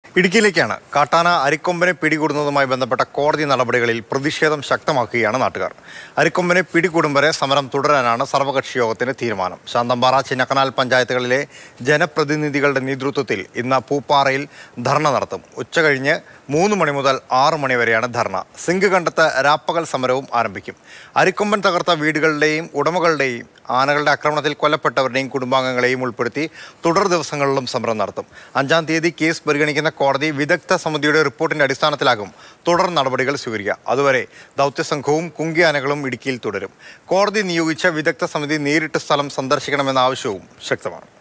ഇടുക്കിയിലേക്കാണ്. കാട്ടാന അരിക്കൊമ്പനെ പിടികൂടുന്നതുമായി ബന്ധപ്പെട്ട കോടതി നടപടികളിൽ പ്രതിഷേധം ശക്തമാക്കുകയാണ് നാട്ടുകാർ. അരിക്കൊമ്പനെ പിടികൂടും വരെ സമരം തുടരാനാണ് സർവകക്ഷി യോഗത്തിന്റെ തീരുമാനം. ശാന്തമ്പാറ, ചിന്നക്കനാൽ പഞ്ചായത്തുകളിലെ ജനപ്രതിനിധികളുടെ നേതൃത്വത്തിൽ ഇന്ന് പൂപ്പാറയിൽ ധർണ നടത്തും. ഉച്ചകഴിഞ്ഞ് 3 മണി മുതൽ 6 മണി വരെയാണ് ധർണ. സിങ്ക് കണ്ടത്ത് രാപ്പകൽ സമരവും ആരംഭിക്കും. അരിക്കൊമ്പൻ തകർത്ത വീടുകളുടെയും ഉടമകളുടെയും ആനകളുടെ ആക്രമണത്തിൽ കൊല്ലപ്പെട്ടവരുടെയും കുടുംബാംഗങ്ങളെയും ഉൾപ്പെടുത്തി തുടർ ദിവസങ്ങളിലും സമരം നടത്തും. 5-ാം തീയതി കേസ് പരിഗണിക്കുന്ന കോടതി വിദഗ്ധ സമിതിയുടെ റിപ്പോർട്ടിന്റെ അടിസ്ഥാനത്തിലാകും തുടർ നടപടികൾ സ്വീകരിക്കുക. അതുവരെ ദൗത്യസംഘവും കുങ്കിയാനകളും ഇടുക്കിയിൽ തുടരും. കോടതി നിയോഗിച്ച വിദഗ്ധ സമിതി നേരിട്ട് സ്ഥലം സന്ദർശിക്കണമെന്ന ആവശ്യവും ശക്തമാണ്.